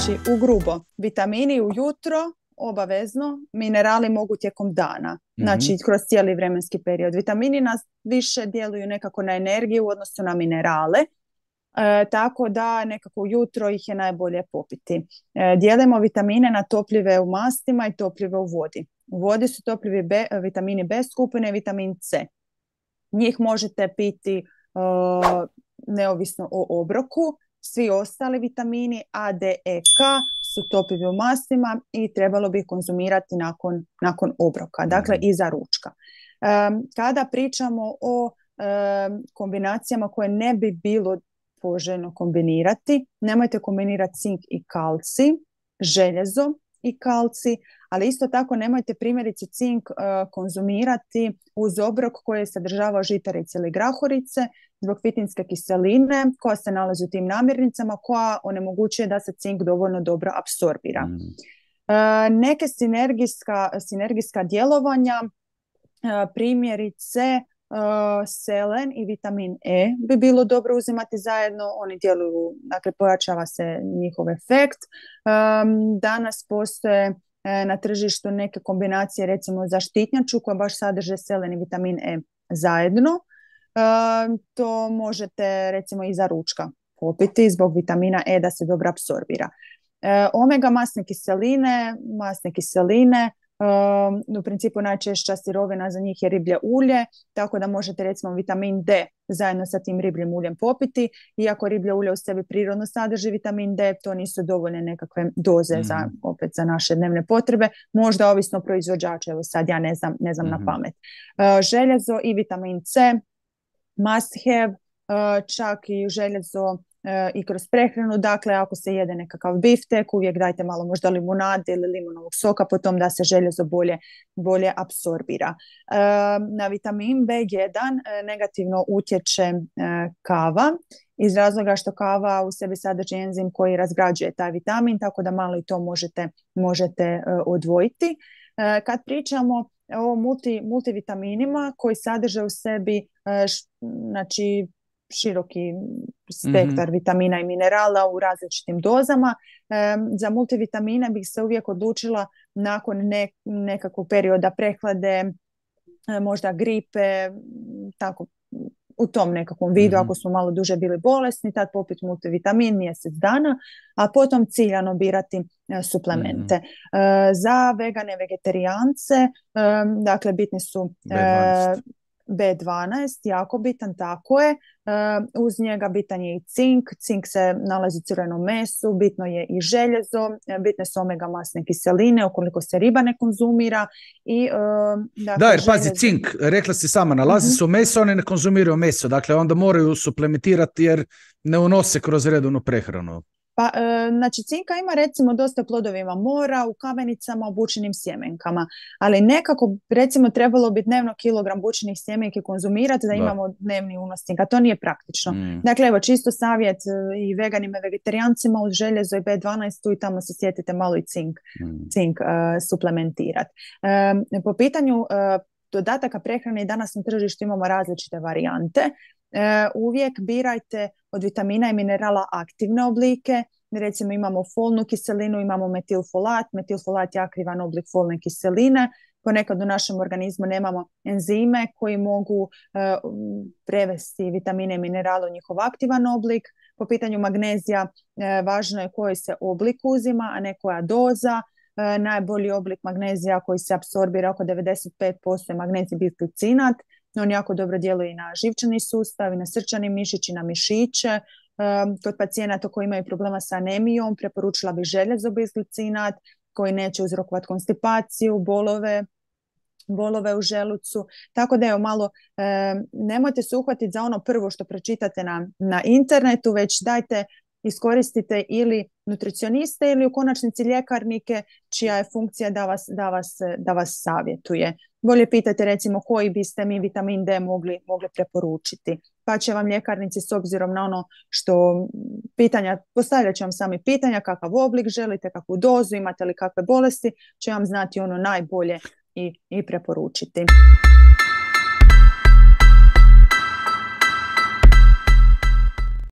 Znači, u grubo, vitamini ujutro, obavezno, minerali mogu tijekom dana, znači kroz cijeli vremenski period. Vitamini nas više djeluju nekako na energiju u odnosu na minerale, tako da nekako ujutro ih je najbolje popiti. Dijelimo vitamine na topljive u mastima i topljive u vodi. U vodi su topljivi vitamini B skupine i vitamin C. Njih možete piti neovisno o obroku. Svi ostali vitamini A, D, E, K su topljivi u mastima i trebalo bi ih konzumirati nakon obroka, dakle iza ručka. Kada pričamo o kombinacijama koje ne bi bilo poželjno kombinirati, nemojte kombinirati cink i kalcij, željezo i kalcij, ali isto tako nemojte primjerice cink konzumirati uz obrok koji je sadržavao žitarice ili grahorice zbog fitinske kiseline koja se nalazi u tim namirnicama, koja onemogućuje da se cink dovoljno dobro apsorbira. Neke sinergijska djelovanja, primjerice selen i vitamin E bi bilo dobro uzimati zajedno, oni djeluju, dakle pojačava se njihov efekt. Danas postoje na tržištu neke kombinacije, recimo za štitnjaču koja baš sadrže selen i vitamin E zajedno. To možete recimo iza ručka popiti zbog vitamina E da se dobro apsorbira. Omega masne kiseline, u principu najčešća sirovina za njih je riblje ulje, tako da možete recimo vitamin D zajedno sa tim ribljim uljem popiti. Iako riblje ulje u sebi prirodno sadrži vitamin D, to nisu dovoljne nekakve doze za naše dnevne potrebe. Možda ovisno o proizvođaču, evo sad ja ne znam na pamet. Željezo i vitamin C must have, čak i željezo i kroz prehranu, dakle ako se jede nekakav biftek, uvijek dajte malo možda limunade ili limonovog soka, potom da se željezo bolje apsorbira. Na vitamin B1 negativno utječe kava, iz razloga što kava u sebi sadrži enzim koji razgrađuje taj vitamin, tako da malo i to možete odvojiti. Kad pričamo o multivitaminima koji sadrže u sebi znači široki spektar vitamina i minerala u različitim dozama. Za multivitamine bih se uvijek odlučila nakon nekakvog perioda prehlade, možda gripe, tako u tom nekakvom vidu, ako smo malo duže bili bolesni, tad popiti multivitamin mjesec dana, a potom ciljano birati suplemente. Za vegane, vegetarijance, dakle bitni su B12, jako bitan, tako je. Uz njega bitan je i cink. Cink se nalazi u crvenom mesu, bitno je i željezo, bitne su omega masne kiseline ukoliko se riba ne konzumira. Dakle, da, jer pazi, cink, rekla si sama, nalazi se u meso, oni ne konzumiraju meso, dakle onda moraju suplementirati jer ne unose kroz redovnu prehranu. Pa, znači cinka ima recimo dosta u plodovima mora, u kamenicama, u bućinim sjemenkama, ali nekako recimo trebalo bi dnevno kilogram bućinih sjemenki konzumirati da imamo dnevni unos cinka, to nije praktično. Dakle, evo čisto savjet i veganima i vegetarijancima uz željezo i B12, tu i tamo se sjetite malo i cink suplementirati. Po pitanju dodataka prehrane danas na tržištu imamo različite varijante. Uvijek birajte od vitamina i minerala aktivne oblike, recimo imamo folnu kiselinu, imamo metilfolat. Metilfolat je aktivan oblik folne kiseline. Ponekad u našem organizmu nemamo enzime koji mogu prevesti vitamine i minerale u njihov aktivan oblik. Po pitanju magnezija važno je koji se oblik uzima, a ne koja doza. Najbolji oblik magnezija koji se apsorbira oko 95% je magnezij bisglucinat. On jako dobro djeluje i na živčani sustav, i na srčani mišić, i na mišiće. Kod pacijenata koji imaju problema sa anemijom preporučila bih željezo bisglucinat koji neće uzrokovati konstipaciju, bolove u želucu. Tako da malo nemojte se uhvatiti za ono prvo što pročitate na internetu, već iskoristite ili nutricioniste ili u konačnici ljekarnike čija je funkcija da vas savjetuje. Bolje pitajte recimo koji biste mi vitamin D mogli preporučiti. Pa će vam ljekarnici s obzirom na ono što postavljat će vam sami pitanja, kakav oblik želite, kakvu dozu, imate li kakve bolesti, će vam znati ono najbolje i preporučiti.